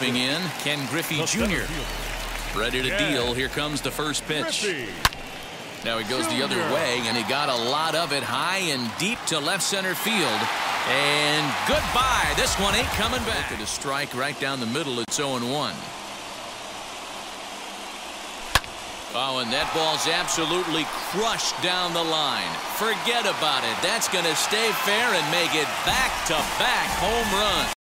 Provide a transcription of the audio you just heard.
In Ken Griffey Jr. Ready to deal. Here comes the first pitch. Now he goes the other way, and he got a lot of it high and deep to left center field. And goodbye. This one ain't coming back. Look at a strike right down the middle. It's 0-1. Oh, and that ball's absolutely crushed down the line. Forget about it. That's going to stay fair and make it back-to-back home runs.